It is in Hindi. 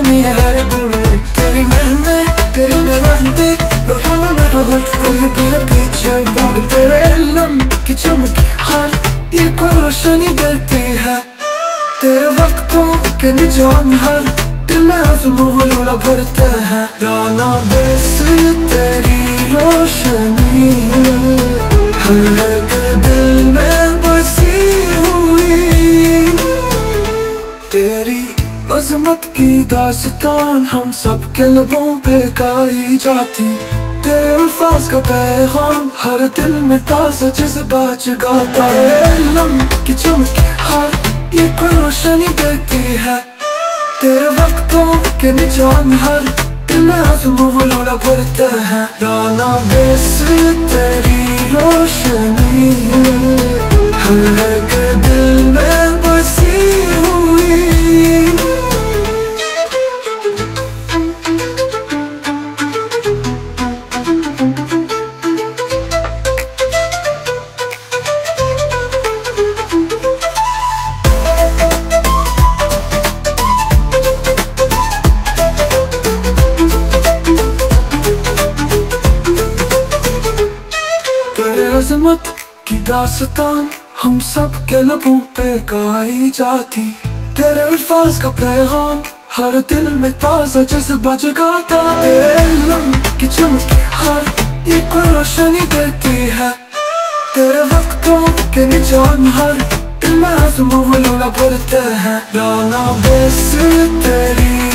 रोशनी है गुल तेरी मेहनत तेरी मेहनती रोशनी में रोज कोई भी पीछे बोल तेरे इल्म की चमक हर ये कोई रोशनी देती है तेरे वक्तों के निजाम हर दिल में आज़मूल भरते हैं राना बेस तेरी रोशनी हर एक दिल में बसी हुई तेरी अज़मत की दास्तान हम सब के लबों पे गाई जाती तेरे अल्फाज का पैगाम हर दिल में ताज़ा जज्बा जगाता है इल्म की चमक हर ये कोई रोशनी देती है तेरे वक्तों के निजाम हर दिल में आज़मूल भरते हैं राना बेस तेरी रोशनी हर एक दिल में बसी हुई अज़मत की दास्तान हम सब के लबों पे गाई जाती तेरे अल्फाज का पैगाम हर दिल में ताज़ा जज्बा जगाता तेरे इल्म की चमक हर ये कोई रोशनी देती है तेरे वक्तों के निजाम हर दिल में आज़मूल भरते हैं राना बेस तेरी